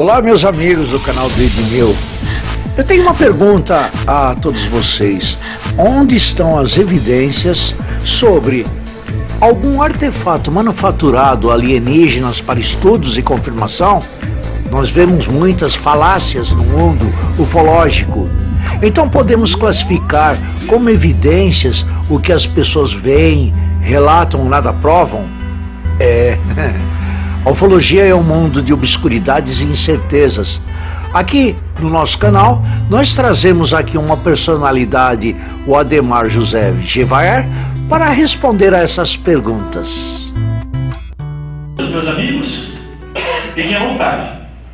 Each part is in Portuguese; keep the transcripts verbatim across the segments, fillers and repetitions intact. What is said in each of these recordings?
Olá, meus amigos do canal do Edmil. Eu tenho uma pergunta a todos vocês. Onde estão as evidências sobre algum artefato manufaturado alienígenas para estudos e confirmação? Nós vemos muitas falácias no mundo ufológico. Então podemos classificar como evidências o que as pessoas veem, relatam, nada provam? É... A ufologia é um mundo de obscuridades e incertezas. Aqui no nosso canal, nós trazemos aqui uma personalidade, o Ademar José Gevaer, para responder a essas perguntas. Os meus amigos, fiquem à vontade.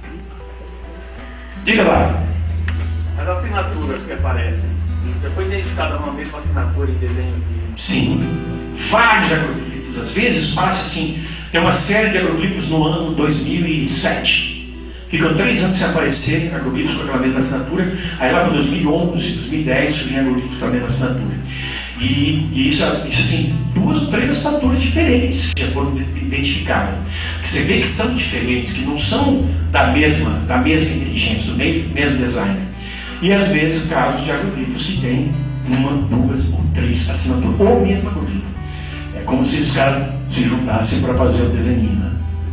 Diga lá. As assinaturas que aparecem, já foi identificada uma mesma assinatura em desenho de... Sim, vários agroglifos. Às vezes passa assim, tem uma série de agroglifos no ano dois mil e sete. Ficam três anos sem aparecer agroglifos com aquela mesma assinatura. Aí lá para dois mil e onze, dois mil e dez surgem agroglifos com a mesma assinatura. E, e isso, isso assim, duas ou três assinaturas diferentes que já foram identificadas. Que você vê que são diferentes, que não são da mesma, da mesma inteligência, do mesmo designer. E às vezes casos de agroglifos que tem uma, duas ou três assinaturas, ou mesmo agroglifo. É como se os caras se juntassem para fazer o desenho, né?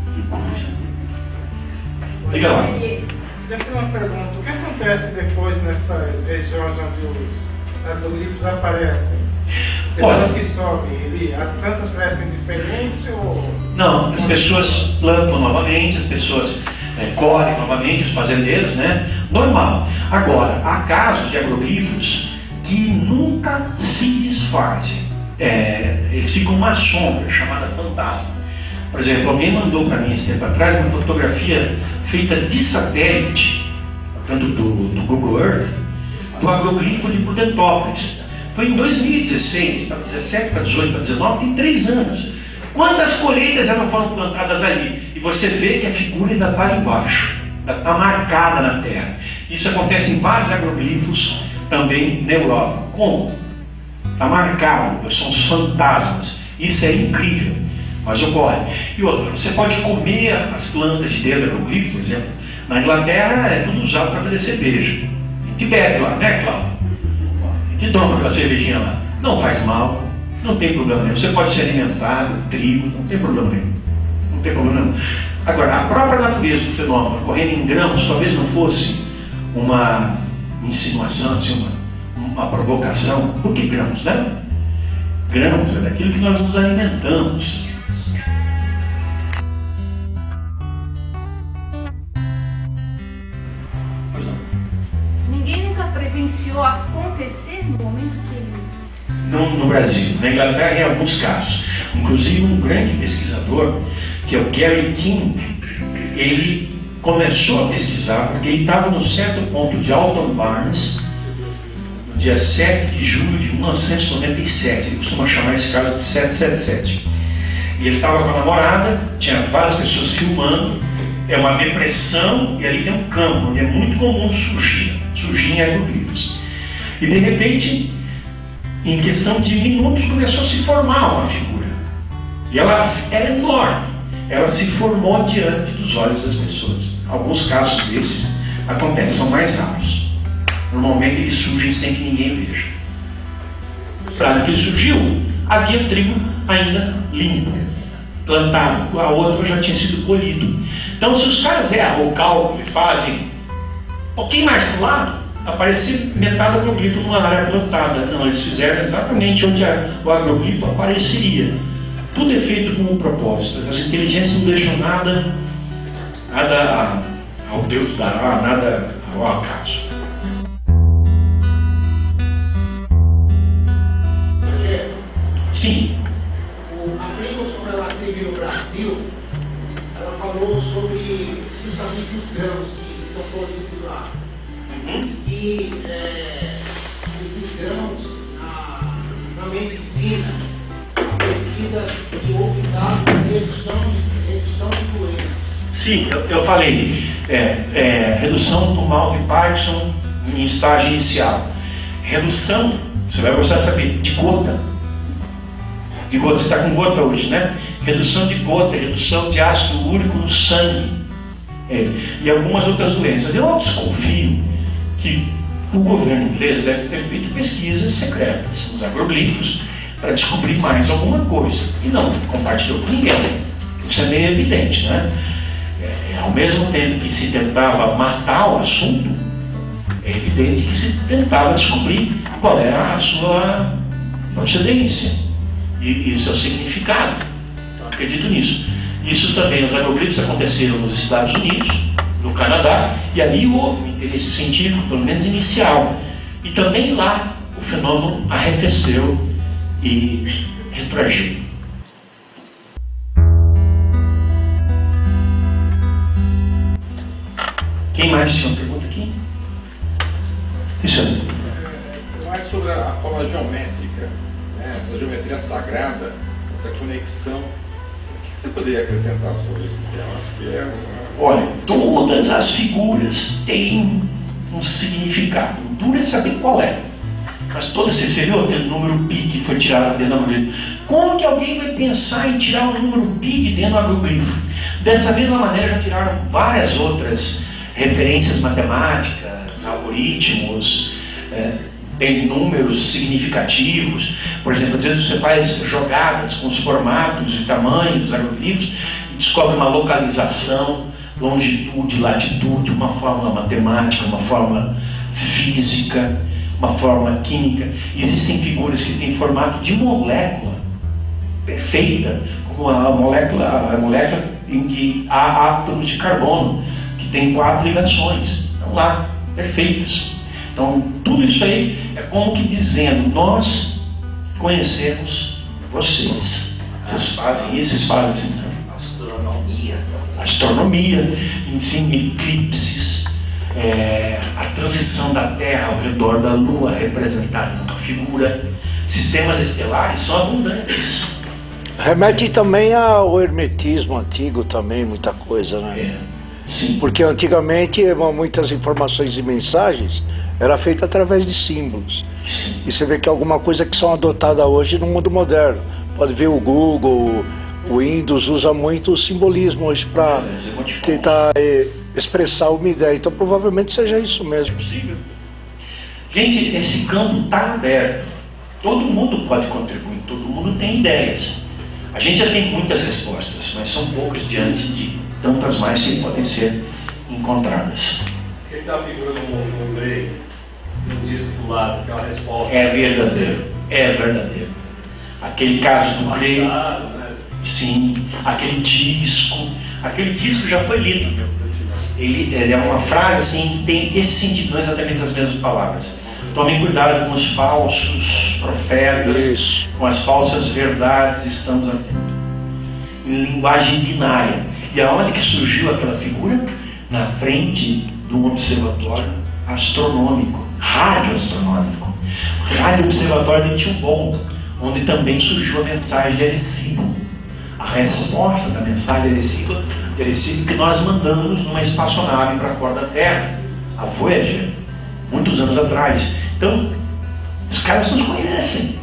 Diga lá. Eu tenho uma pergunta. O que acontece depois nessas regiões onde os agroglifos aparecem? Depois que sobe, ele, as plantas crescem diferente ou... Não, as pessoas plantam novamente, as pessoas é, colhem novamente, os fazendeiros, né? Normal. Agora, há casos de agroglifos que nunca se disfarçam. É, eles ficam uma sombra chamada fantasma. Por exemplo, alguém mandou para mim esse tempo atrás uma fotografia feita de satélite, portanto do, do Google Earth, do agroglifo de Prudentópolis. Foi em dois mil e dezesseis, para dezessete, para dezoito, para dezenove, tem três anos. Quantas colheitas já não foram plantadas ali? E você vê que a figura ainda está ali embaixo, está marcada na terra. Isso acontece em vários agroglifos também na Europa. Como? Está marcado, são os fantasmas. Isso é incrível, mas ocorre. E outra, você pode comer as plantas de dentro do agroglifo, por exemplo. Na Inglaterra é tudo usado para fazer cerveja. A gente bebe lá, né, Cláudio? A gente toma aquela cervejinha lá. Não faz mal, não tem problema nenhum. Você pode ser alimentado, trigo, não tem problema nenhum. Não tem problema nenhum. Agora, a própria natureza do fenômeno ocorrendo em grãos talvez não fosse uma insinuação, assim, uma uma provocação. Por que grãos, né? Grãos é daquilo que nós nos alimentamos. Pois não. Ninguém nunca presenciou acontecer no momento que ele... No, no Brasil, na Inglaterra, em alguns casos. Inclusive um grande pesquisador, que é o Gary King, ele começou a pesquisar porque ele estava num certo ponto de Alton Barnes, dia sete de julho de mil novecentos e noventa e sete, ele costuma chamar esse caso de sete sete sete. E ele estava com a namorada, tinha várias pessoas filmando, é uma depressão e ali tem um campo onde é muito comum surgir, surgir em agroglifos. E de repente, em questão de minutos, começou a se formar uma figura. E ela era enorme, ela se formou diante dos olhos das pessoas. Alguns casos desses acontecem, são mais raros. Normalmente eles surgem sem que ninguém veja. Para que ele surgiu, havia trigo ainda limpo, plantado, a outra já tinha sido colhido. Então, se os caras erram o cálculo e fazem um pouquinho mais para o lado, aparecia metade do agroglifo numa área plantada. Não, eles fizeram exatamente onde a, o agroglifo apareceria. Tudo é feito com um propósito. As inteligências não deixam nada, nada ao Deus dará, nada ao acaso. Sim. A prima sobre ela teve no Brasil, ela falou sobre justamente os grãos que são produzidos lá. Uhum. E é, esses grãos, na, na medicina, a pesquisa que houve dado redução, redução de doença. Sim, eu, eu falei, é, é, redução do mal de Parkinson em estágio inicial. Redução, você vai gostar de saber, de gota. De gota, você está com gota hoje, né? Redução de gota, redução de ácido úrico no sangue. É, e algumas outras doenças. Eu desconfio que o governo inglês deve ter feito pesquisas secretas nos agroglifos para descobrir mais alguma coisa. E não compartilhou com ninguém. Isso é meio evidente, né? É, ao mesmo tempo que se tentava matar o assunto, é evidente que se tentava descobrir qual era a sua procedência e, e seu significado. Então, acredito nisso. Isso também, os agroglifos aconteceram nos Estados Unidos, no Canadá, e ali houve um interesse científico, pelo menos inicial. E também lá o fenômeno arrefeceu e retroagiu. Quem mais tinha uma pergunta aqui? Isso aí. É, mais sobre a forma geométrica, né? Essa geometria sagrada, essa conexão. O que você poderia acrescentar sobre isso? Eu acho que é uma... Olha, todas as figuras têm um significado. O duro é saber qual é. Mas todas, você viu aquele número pi que foi tirado dentro do agroglifo? Como que alguém vai pensar em tirar o número pi de dentro do agroglifo? Dessa mesma maneira já tiraram várias outras referências matemáticas, algoritmos, é, tem números significativos. Por exemplo, às vezes você faz jogadas com os formatos e tamanhos dos agroglifos e descobre uma localização, longitude, latitude, uma fórmula matemática, uma fórmula física, uma fórmula química. E existem figuras que têm formato de molécula perfeita, como a molécula, a molécula em que há átomos de carbono, que tem quatro ligações, estão lá, perfeitas. Então, tudo isso aí é como que dizendo, nós conhecemos vocês. Vocês fazem isso, vocês fazem assim. Astronomia. Astronomia, ensina eclipses, é, a transição da Terra ao redor da Lua representada numa figura. Sistemas estelares são abundantes. Remete também ao hermetismo antigo também, muita coisa, né? É, sim. Porque antigamente muitas informações e mensagens era feita através de símbolos. Sim. E você vê que alguma coisa que são adotada hoje no mundo moderno. Pode ver o Google, o Windows usa muito o simbolismo hoje para tentar eh, expressar uma ideia. Então provavelmente seja isso mesmo. É possível. Gente, esse campo está aberto. Todo mundo pode contribuir, todo mundo tem ideias. A gente já tem muitas respostas, mas são poucas diante de tantas mais que podem ser encontradas. O que está figurando no, no grego, no disco do lado, aquela resposta? É verdadeiro, é verdadeiro. Aquele caso do grego, né? sim, aquele disco, aquele disco já foi lido. Ele, ele é uma frase assim, que tem esse sentido, não exatamente as mesmas palavras. Tomem cuidado com os falsos profetas, Isso. com as falsas verdades, estamos atentos. Em linguagem binária. E aonde que surgiu aquela figura? Na frente de um observatório astronômico, radioastronômico. Rádio Observatório de Tchubon, onde também surgiu a mensagem de Arecibo. A resposta da mensagem de Arecibo, de Arecibo que nós mandamos numa espaçonave para fora da Terra, a Voyager, muitos anos atrás. Então, os caras nos conhecem.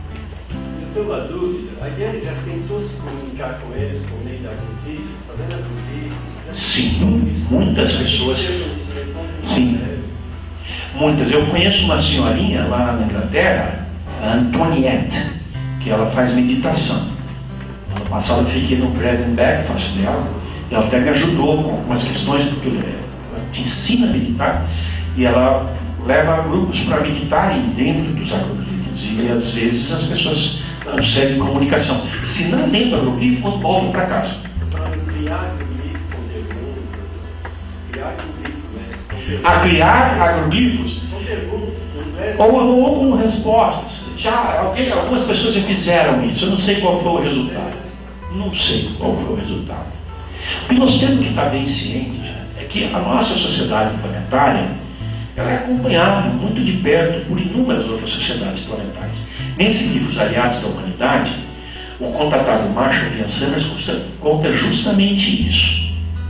Eu tenho uma dúvida, a Diane já tentou se comunicar com eles, com o meio da agroglifo, fazendo agroglifo? Sim, muitas pessoas. Sim, muitas. Eu conheço uma senhorinha lá na Inglaterra, a Antoniette, que ela faz meditação. Ano passado eu fiquei no bread and breakfast dela, e ela até me ajudou com algumas questões, porque ela te ensina a meditar, e ela leva grupos para meditarem dentro dos agroglifos, e às vezes as pessoas não conseguem comunicação. Se não dentro do agroglifo, quando voltam para casa. Para criar agroglifo com perguntas, criar agroglifo, né? A criar agroglifos Com perguntas, né? ou, ou com respostas. Já alguém, algumas pessoas já fizeram isso, eu não sei qual foi o resultado. Não sei qual foi o resultado. O que nós temos que estar bem cientes é que a nossa sociedade planetária ela é acompanhada muito de perto por inúmeras outras sociedades planetárias. Nesse livro, Os Aliados da Humanidade, o contatado Marshall Ian Summers conta justamente isso.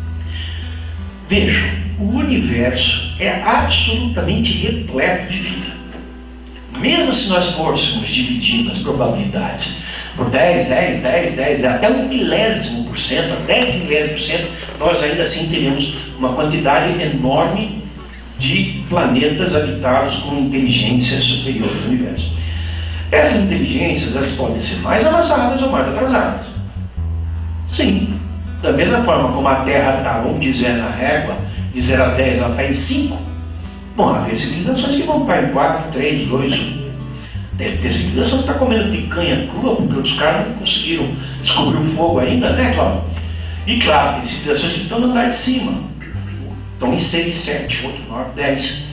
Vejam, o universo é absolutamente repleto de vida. Mesmo se nós fôssemos dividindo as probabilidades por dez, dez, dez, dez, até um milésimo por cento, dez milésimos por cento, nós ainda assim teremos uma quantidade enorme de planetas habitados com inteligência superior do universo. Essas inteligências, elas podem ser mais avançadas ou mais atrasadas. Sim, da mesma forma como a Terra está, vamos dizer, na régua, de zero a dez, ela está em cinco, bom, haver civilizações que vão estar em quatro, três, dois, um. Deve ter civilização que está comendo picanha crua, porque os caras não conseguiram descobrir o fogo ainda, né, Cláudio? E claro, tem civilizações que estão no andar de cima, estão em seis, sete, oito, nove, dez.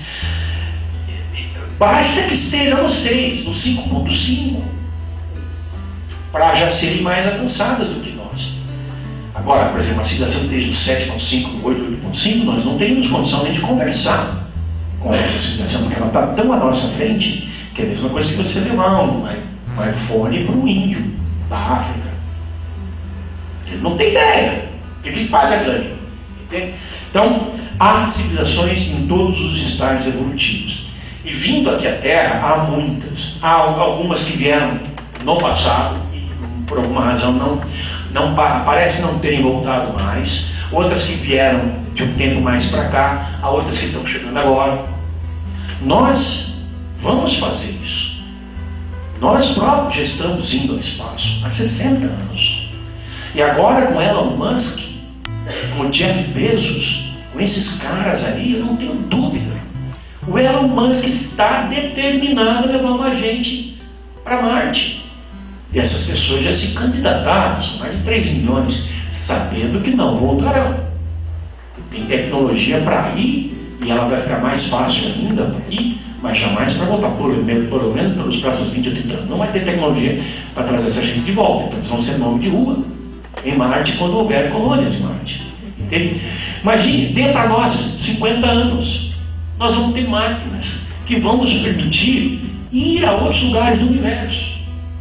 Basta que esteja no seis, no cinco ponto cinco, para já serem mais avançadas do que nós. Agora, por exemplo, a civilização que esteja no sete ponto cinco, no oito, oito ponto cinco, nós não teríamos condição nem de conversar com essa civilização, porque ela está tão à nossa frente, que é a mesma coisa que você levar um, um iPhone para um índio da África. Ele não tem ideia o que ele faz aquilo. Entende? Então, há civilizações em todos os estágios evolutivos. E vindo aqui à Terra, há muitas. Há algumas que vieram no passado e por alguma razão não, não parece não terem voltado mais. Outras que vieram de um tempo mais para cá. Há outras que estão chegando agora. Nós vamos fazer isso. Nós próprios já estamos indo ao espaço há sessenta anos. E agora com Elon Musk, com o Jeff Bezos, com esses caras ali, eu não tenho dúvida. O Elon Musk está determinado a levar uma gente para Marte. E essas pessoas já se candidataram, são mais de três milhões, sabendo que não voltarão. Tem tecnologia para ir, e ela vai ficar mais fácil ainda para ir, mas jamais para voltar, por, pelo menos pelos próximos vinte ou trinta anos. Não vai ter tecnologia para trazer essa gente de volta. Então eles vão ser nome de rua em Marte quando houver colônias em Marte. Entende? Imagine, dê para nós cinquenta anos. Nós vamos ter máquinas que vão nos permitir ir a outros lugares do universo.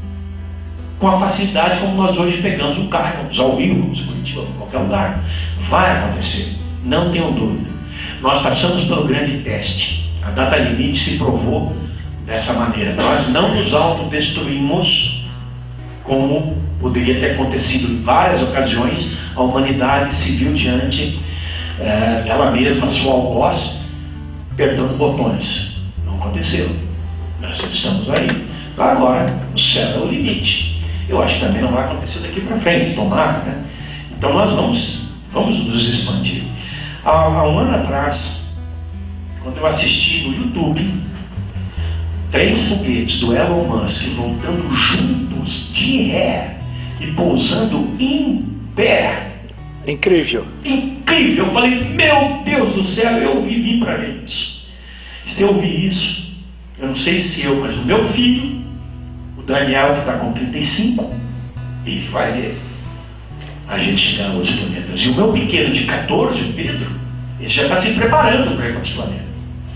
Com a facilidade como nós hoje pegamos um carro, vamos ao Rio, vamos a Curitiba, em qualquer lugar. Vai acontecer, não tenham dúvida. Nós passamos pelo grande teste. A data limite se provou dessa maneira. Nós não nos autodestruímos, como poderia ter acontecido em várias ocasiões. A humanidade se viu diante é, ela mesma, sua algoz, apertando botões. Não aconteceu. Nós estamos aí. Agora, o céu é o limite. Eu acho que também não vai acontecer daqui para frente, tomara, né? Então nós vamos, vamos nos expandir. Há, há um ano atrás, quando eu assisti no YouTube três foguetes do Elon Musk voltando juntos de ré e pousando em pé. Incrível. Incrível. Eu falei, meu Deus do céu, eu vivi para ver isso. Se eu vi isso, eu não sei se eu, mas o meu filho, o Daniel, que está com trinta e cinco, ele vai ver a gente chegar a outros planetas. E o meu pequeno de quatorze, o Pedro, ele já está se preparando para ir para outros planetas.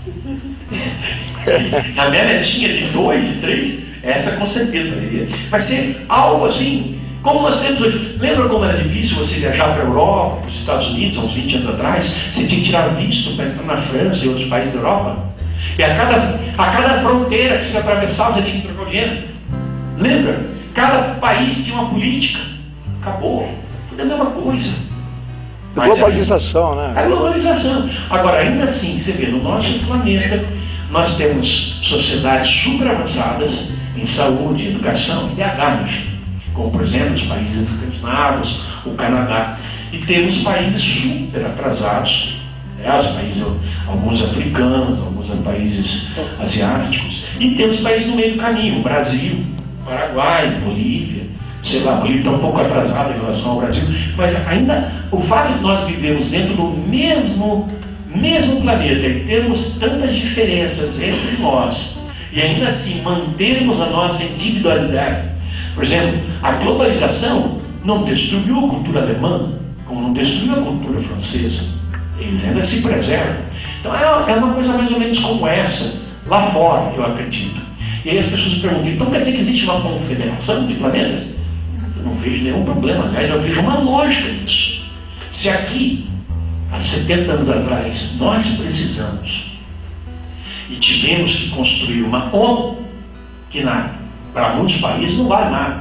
A minha netinha de dois e três, essa com certeza vai ser algo assim, como nós temos hoje. Lembra como era difícil você viajar para a Europa, para os Estados Unidos, há uns vinte anos atrás? Você tinha que tirar visto para entrar na França e outros países da Europa. E a cada, a cada fronteira que você atravessava, você tinha que trocar o dinheiro. Lembra? Cada país tinha uma política. Acabou. Tudo é a mesma coisa. A globalização, né? A globalização. Agora, ainda assim, você vê, no nosso planeta, nós temos sociedades super avançadas em saúde, educação e H, enfim, como, por exemplo, os países escandinavos, o Canadá. E temos países super atrasados, né? Os países, alguns africanos, alguns países asiáticos. E temos países no meio do caminho, Brasil, Paraguai, Bolívia. Sei lá, a Bolívia está um pouco atrasada em relação ao Brasil, mas ainda o fato de nós vivemos dentro do mesmo, mesmo planeta e termos tantas diferenças entre nós e ainda assim mantermos a nossa individualidade. Por exemplo, a globalização não destruiu a cultura alemã, como não destruiu a cultura francesa. Eles ainda se preservam. Então é uma coisa mais ou menos como essa, lá fora, eu acredito. E aí as pessoas perguntam, então quer dizer que existe uma confederação de planetas? Eu não vejo nenhum problema, aliás, eu vejo uma lógica nisso. Se aqui, há setenta anos atrás, nós precisamos e tivemos que construir uma ONU, que para muitos países não vale nada.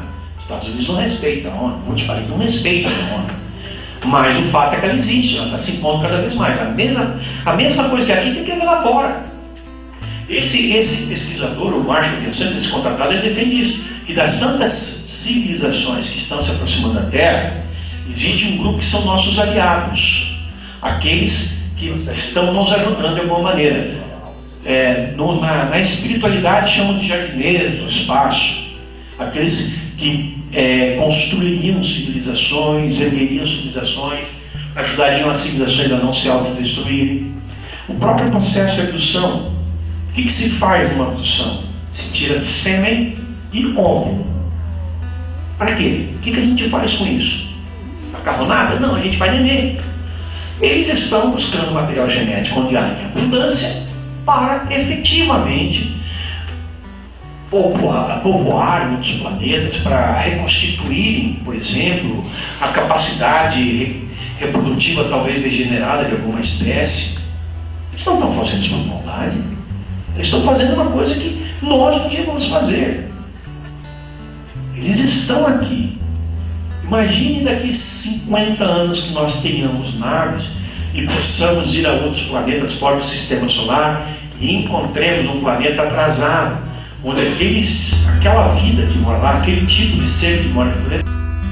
Os Estados Unidos não respeitam a ONU, muitos países não respeitam a ONU. Mas o fato é que ela existe, ela está se impondo cada vez mais. A mesma, a mesma coisa que aqui tem que ver lá fora. Esse, esse pesquisador, o Marshall Pensando, esse contratado, ele defende isso. Que das tantas civilizações que estão se aproximando da Terra, existe um grupo que são nossos aliados. Aqueles que estão nos ajudando de alguma maneira. É, no, na, na espiritualidade chamam de jardineiros do espaço. Aqueles que é, construiriam civilizações, ergueriam civilizações, ajudariam as civilizações a não se autodestruírem. O próprio processo de abdução, o que, que se faz numa abdução? Se tira sêmen e óvulo. Para quê? O que, que a gente faz com isso? Macarronada? Não, a gente vai neném. Eles estão buscando material genético onde há em abundância para efetivamente povoar, povoar muitos planetas, para reconstituírem, por exemplo, a capacidade reprodutiva talvez degenerada de alguma espécie. Eles não estão fazendo isso por maldade. Eles estão fazendo uma coisa que nós um dia vamos fazer. Eles estão aqui. Imagine daqui cinquenta anos que nós tenhamos naves e possamos ir a outros planetas fora do sistema solar e encontremos um planeta atrasado, onde aqueles, aquela vida que mora lá, aquele tipo de ser que mora no planeta.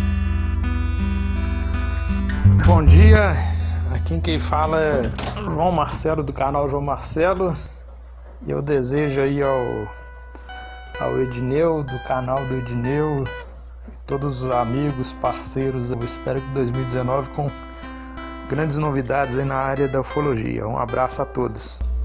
Bom dia, aqui quem fala é João Marcelo, do canal João Marcelo. E eu desejo aí ao, ao Edneu, do canal do Edneu, todos os amigos, parceiros, eu espero que dois mil e dezenove com grandes novidades aí na área da ufologia. Um abraço a todos.